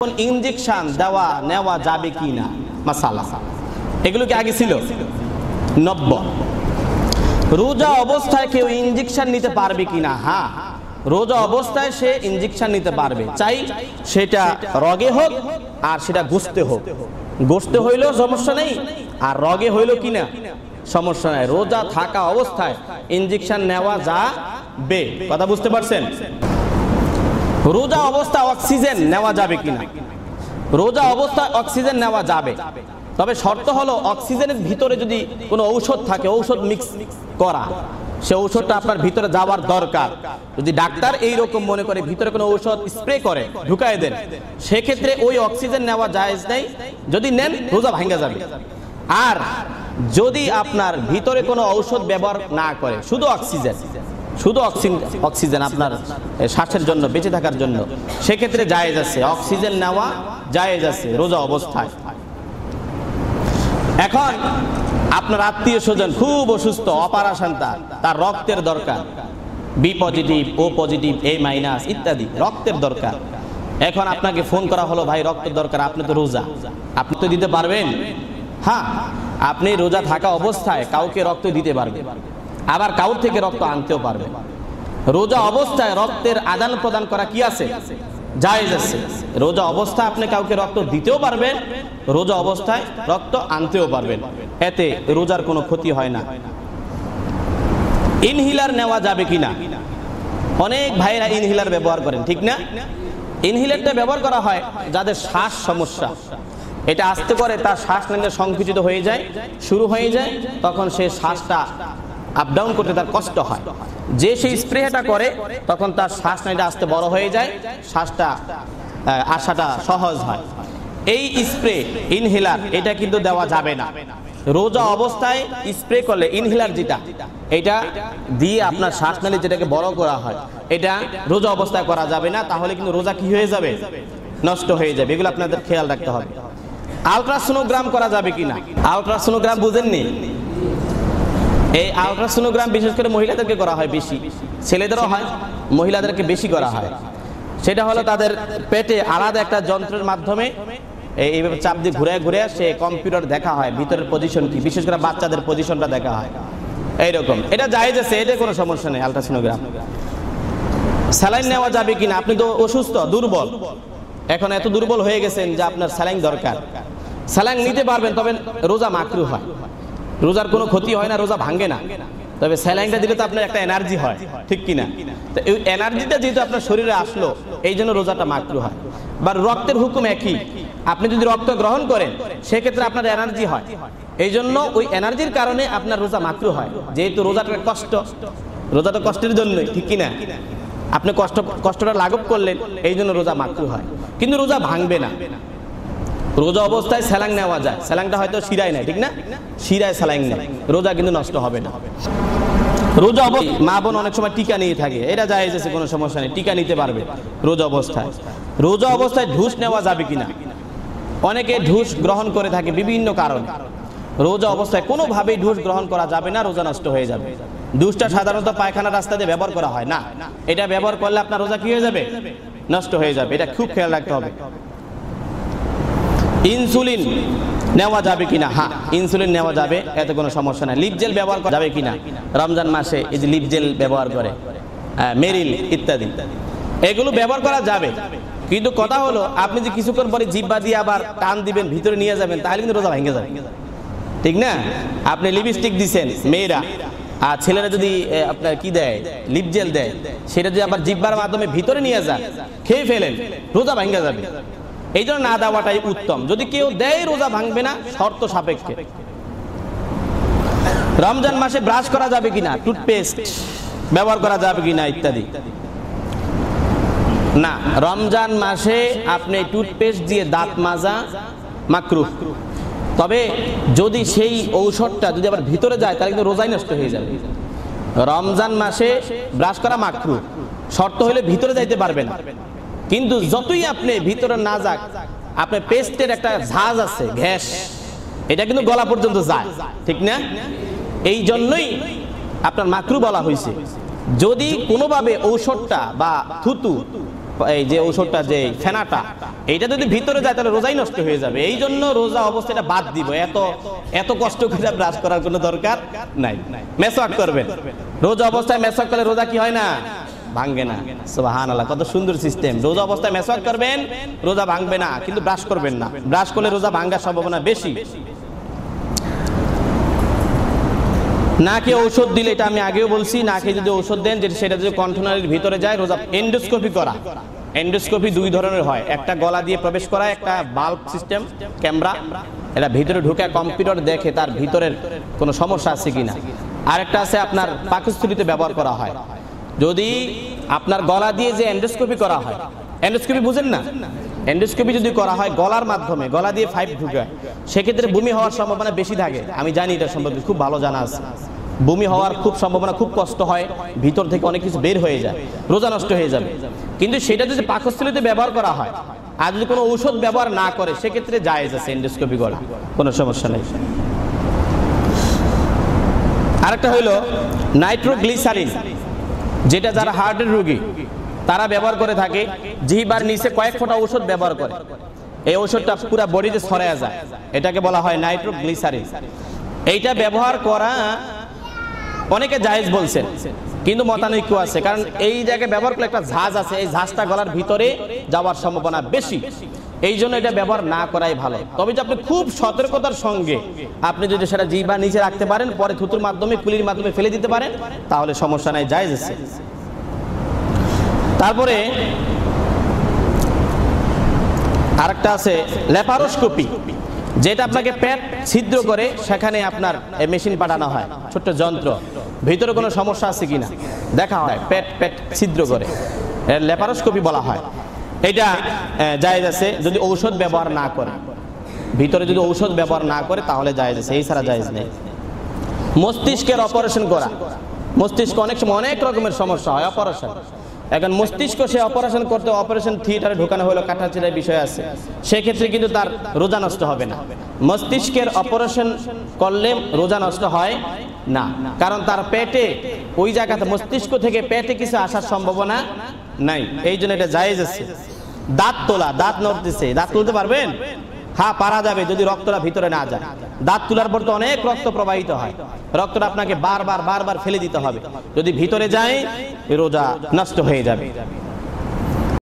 Injection দেওয়া নেওয়া যাবে কি না মাসালা, এগুলো কি আগে ছিল? নব্য। রোজা অবস্থায় কেউ ইনজেকশন নিতে পারবে কিনা? হ্যাঁ, রোজা অবস্থায় সে ইনজেকশন নিতে পারবে, চাই সেটা রগে হোক আর সেটা গোশতে হোক। গোশতে হইলেও সমস্যা নেই, আর রগে হইল কিনা সমস্যা নাই। রোজা থাকা অবস্থায় ইনজেকশন নেওয়া যাবে। কথা বুঝতে পারছেন? রোজা অবস্থায় অক্সিজেন নেওয়া যাবে কিনা? রোজা অবস্থায় অক্সিজেন নেওয়া যাবে, তবে শর্ত হলো অক্সিজেনের ভিতরে যদি কোনো ঔষধ থাকে, ঔষধ মিক্স করা, সে ঔষধটা আপনার ভিতরে যাওয়ার দরকার। যদি ডাক্তার এইরকম মনে করে ভিতরে কোনো ঔষধ স্প্রে করে ঢুকায় দেন, সেক্ষেত্রে ওই অক্সিজেন নেওয়া জায়েজ নেই। যদি নেন রোজা ভাঙ্গা যাবে। আর যদি আপনার ভিতরে কোনো ঔষধ ব্যবহার না করে, শুধু অক্সিজেন আপনার শ্বাসের জন্য, বেঁচে থাকার জন্য, সেক্ষেত্রে জায়েজ আছে, অক্সিজেন নেওয়া জায়েজ আছে রোজা অবস্থায়। এখন আপনার আত্মীয় স্বজন খুব অসুস্থ, অপারেশন, তার রক্তের দরকার, B positive, O positive, A minus ইত্যাদি রক্তের দরকার। এখন আপনাকে ফোন করা হলো, ভাই রক্তের দরকার, আপনি তো রোজা, আপনি তো দিতে পারবেন? হ্যাঁ, আপনি রোজা থাকা অবস্থায় কাউকে রক্ত দিতে পারবেন, আবার কাউর থেকে রক্ত আনতেও পারবেন। রোজা অবস্থায় রক্তের আদান প্রদান করা কি আছে? জায়েজ আছে। রোজা অবস্থায় আপনি কাউকে রক্ত দিতেও পারবেন, রোজা অবস্থায় রক্ত আনতেও পারবেন, এতে রোজার কোনো ক্ষতি হয় না। ইনহেলার নেওয়া যাবে কিনা? অনেক ভাইরা ইনহেলার ব্যবহার করেন, ঠিক না? ইনহেলারটা ব্যবহার করা হয় যাদের শ্বাস সমস্যা, এটা আসতে করে তার শ্বাস নিতে সংকুচিত হয়ে যায়, শুরু হয়ে যায়, তখন সে শ্বাসটা আপ ডাউন করতে তার কষ্ট হয়। যে সেই স্প্রেটা করে তখন তার শ্বাস নালীটা আস্তে বড় হয়ে যায়, শ্বাসটা আসাটা সহজ হয়। এই স্প্রে ইনহেলার এটা কিন্তু দেওয়া যাবে না। রোজা অবস্থায় স্প্রে করলে ইনহেলার যেটা, এটা দিয়ে আপনার শ্বাসনালী যেটাকে বড় করা হয়, এটা রোজা অবস্থায় করা যাবে না, তাহলে কিন্তু রোজা কি হয়ে যাবে? নষ্ট হয়ে যাবে। এগুলো আপনাদের খেয়াল রাখতে হবে। আলট্রাসোনোগ্রাম করা যাবে কিনা? আলট্রাসোনোগ্রাম বুঝেননি? এই আলট্রাসোনোগ্রাম বিশেষ করে মহিলাদেরকে করা হয় বেশি, ছেলেদেরও হয়, মহিলাদেরকে বেশি করা হয়। সেটা হলো তাদের পেটে আলাদা একটা যন্ত্রের মাধ্যমে এইভাবে চাপ দিয়ে ঘুরে ঘুরে সে কম্পিউটার দেখা হয় ভিতরের পজিশন কি, বিশেষ করে বাচ্চাদের পজিশনটা দেখা হয় এইরকম। এটা জায়েজ আছে, এটা কোনো সমস্যা নেই। আলট্রাসোনোগ্রাম। স্যালাইন নেওয়া যাবে কিনা? আপনি তো অসুস্থ, দুর্বল, এখন এত দুর্বল হয়ে গেছেন যে আপনার স্যালাইন দরকার, স্যালাইন নিতে পারবেন, তবে রোজা মাকরু হয়। রোজার কোনো ক্ষতি হয় না, রোজা ভাঙ্গে না, তবে স্যালাইনটা দিলে তো আপনার একটা এনার্জি হয়, ঠিক কিনা? তো এই এনার্জিটা যেহেতু আপনার শরীরে আসলো, এই জন্য রোজাটা মাকরু হয়। বা রক্তের হুকুম একই, আপনি যদি রক্ত গ্রহণ করেন সেক্ষেত্রে আপনার এনার্জি হয়, এই জন্য ওই এনার্জির কারণে আপনার রোজা মাকরু হয়। যেহেতু রোজাটা কষ্ট, রোজাটা কষ্টের জন্যই, ঠিক কিনা? আপনি কষ্টটা লাঘব করলেন, এই জন্য রোজা মাকরু হয়, কিন্তু রোজা ভাঙবে না। রোজা অবস্থায় স্যালাইন নেওয়া যায়, স্যালাইনটা হয়তো শিরায় নেয়, ঠিক না? শিরায় স্যালাইন নেয়, রোজা কিন্তু নষ্ট হবে না। রোজা অবস্থায় মা বোন অনেক সময় টিকা নিয়ে থাকে, এটা জায়েজ আছে, কোনো সমস্যা নেই, টিকা নিতে পারবে রোজা অবস্থায়। রোজা অবস্থায় ঢুস নেওয়া যাবে কিনা? অনেকে ঢুস গ্রহণ করে থাকে বিভিন্ন কারণে। রোজা অবস্থায় কোনোভাবেই ঢুস গ্রহণ করা যাবে না, রোজা নষ্ট হয়ে যাবে। ঢুসটা সাধারণত পায়খানা রাস্তা দিয়ে ব্যবহার করা হয় না, এটা ব্যবহার করলে আপনার রোজা কি হয়ে যাবে? নষ্ট হয়ে যাবে, এটা খুব খেয়াল রাখতে হবে। ইনসুলিন নেওয়া যাবে কিনা? হ্যাঁ, ইনসুলিন নেওয়া যাবে, এতে কোনো সমস্যা নাই। লিপ জেল ব্যবহার করা যাবে কিনা? রমজান মাসে এই যে লিপ জেল ব্যবহার করে, মেরিল ইত্যাদি, এগুলো ব্যবহার করা যাবে, কিন্তু কথা হলো আপনি যে কিছুক্ষণ পরে জিহ্বা দিয়ে আবার টান দিবেন, ভিতরে নিয়ে যাবেন, তাহলে কিন্তু রোজা ভেঙে যাবে, ঠিক না? আপনি লিপস্টিক দিচ্ছেন মেয়েরা, আর ছেলেরা যদি আপনার কি দেয়, লিপ জেল দেয়, সেটা যদি আবার জিহ্বার মাধ্যমে ভিতরে নিয়ে যান, খেয়ে ফেলেন, রোজা ভেঙে যাবে। এই জন্য না দেওয়াটাই উত্তম। যদি কেউ দেয় রোজা ভাঙবে না, শর্ত সাপেক্ষে। রমজান মাসে ব্রাশ করা যাবে কিনা? টুথপেস্ট ব্যবহার করা যাবে কিনা ইত্যাদি? না, রমজান মাসে আপনি টুথপেস্ট দিয়ে দাঁত মাজা মাকরুহ। তবে যদি সেই ঔষধটা যদি আবার ভিতরে যায়, তাহলে কিন্তু রোজাই নষ্ট হয়ে যাবে। রমজান মাসে ব্রাশ করা মাকরুহ, শর্ত হলে ভিতরে যাইতে পারবেন, কিন্তু যতই আপনি ভিতরে না যাক, আপনার পেস্টের একটা ঝাঁজ আছে, গ্যাস, এটা কিন্তু গলা পর্যন্ত যায়, ঠিক না? এই জন্যই আপনার মাকরু বলা হয়েছে। যদি কোনোভাবে ঔষধটা বা থুতু এই যে ঔষধটা, যে ফেনাটা, এইটা যদি ভিতরে যায় তাহলে রোজাই নষ্ট হয়ে যাবে। এই জন্য রোজা অবস্থাটা বাদ দিব, এত কষ্ট করে ব্রাশ করার কোনো দরকার নাই। মেসওয়াক করবেন, রোজা অবস্থায় মেসওয়াক করলে রোজা কি হয় না? ভাঙবে না। সুবহানাল্লাহ, কত সুন্দর সিস্টেম। রোজা অবস্থায় মেসওয়াক করবেন, রোজা ভাঙবে না, কিন্তু ব্রাশ করবেন না। ব্রাশ করলে রোজা ভাঙার সম্ভাবনা বেশি। নাকে ঔষধ দিলে, এটা আমি আগেও বলছি, নাকে যদি ঔষধ দেন সেটা যদি কণ্ঠনালীর ভিতরে যায় রোজা। এন্ডোস্কোপি করা, এন্ডোস্কোপি দুই ধরনের হয়, একটা গলা দিয়ে প্রবেশ করা, একটা বাল্ব সিস্টেম ক্যামেরা, এটা ভিতরে ঢুকে কম্পিউটার দেখে তার ভিতরের কোনো সমস্যা আছে কিনা। আরেকটা আছে আপনার পাকস্থলীতে ব্যবহার করা হয়। যদি আপনার গলা দিয়ে যে এন্ডোস্কোপি করা হয়, এন্ডোস্কোপি বুঝেন না? এন্ডোস্কোপি যদি করা হয় গলার মাধ্যমে, গলা দিয়ে পাইপ ঢুকে, সেক্ষেত্রে বমি হওয়ার সম্ভাবনা বেশি থাকে। আমি জানি এটা সম্পর্কে খুব ভালো জানা আছে। বমি হওয়ার খুব সম্ভাবনা, খুব কষ্ট হয়, ভিতর থেকে অনেক কিছু বের হয়ে যায়, রোজা নষ্ট হয়ে যাবে। কিন্তু সেটা যদি পাকস্থলীতে ব্যবহার করা হয় আর যদি কোনো ঔষধ ব্যবহার না করে, সেক্ষেত্রে জায়েজ আছে এন্ডোস্কোপি করা, কোনো সমস্যা নেই। আরেকটা হইল নাইট্রোগ্লিসারিন, যেটা যারা হার্টের রোগী তারা ব্যবহার করে থাকে। জিহ্বার নিচে কয়েক ফোঁটা ঔষধ ব্যবহার করে, এই ঔষধটা পুরো বডিতে ছড়ায় যায়, এটাকে বলা হয় নাইট্রোগ্লিসারিন। এইটা ব্যবহার করা অনেকে জায়েজ বলছেন, কিন্তু মতানৈক্য আছে। কারণ এই জায়গায় ব্যবহার করলে একটা ঝাঁজ আছে, এই ঝাঁজটা গলার ভিতরে যাওয়ার সম্ভাবনা বেশি, এই জন্য এটা ব্যবহার না করাই ভালো। তবে যে আপনি খুব সতর্কতার সঙ্গে আপনি যদি সেটা জিহ্বার নিচে রাখতে পারেন, পরে থুতুর মাধ্যমে, কুলির মাধ্যমে ফেলে দিতে পারেন, তাহলে সমস্যা নাই, জায়েজ আছে। তারপরে আরেকটা আছে ল্যাপারোস্কোপি, যেটা আপনাকে পেট ছিদ্র করে সেখানে আপনার মেশিন পাঠানো হয়, ছোট্ট যন্ত্র, ভিতরে কোনো সমস্যা আছে কিনা দেখা হয়, পেট ছিদ্র করে, ল্যাপারোস্কোপি বলা হয়। এটা জায়েজ আছে যদি ঔষধ ব্যবহার না করে, ভিতরে যদি ঔষধ ব্যবহার না করে তাহলে জায়েজ আছে, এই ছাড়া জায়েজ নেই। মস্তিষ্কের অপারেশন করা, মস্তিষ্ক অনেক সময় অনেক রকমের সমস্যা হয়, অপারেশন। এখন মস্তিষ্ক সে অপারেশন করতে অপারেশন থিয়েটারে ঢোকানো হলো, কাটাচিরার বিষয় আছে, সেক্ষেত্রে কিন্তু তার রোজা নষ্ট হবে না। মস্তিষ্কের অপারেশন করলে রোজা নষ্ট হয় না, কারণ তার পেটে ওই জায়গাতে মস্তিষ্ক থেকে পেটে কিছু আসার সম্ভাবনা নাই, এই জন্য এটা জায়েজ আছে। দাঁত তোলা, দাঁত নড়তেছে, দাঁত তুলতে পারবেন? হ্যাঁ, পারা যাবে যদি রক্তটা ভিতরে না যায়। দাঁত তোলার পর তো অনেক রক্ত প্রবাহিত হয়, রক্তটা আপনাকে বারবার ফেলে দিতে হবে, যদি ভিতরে যায় রোজা নষ্ট হয়ে যাবে।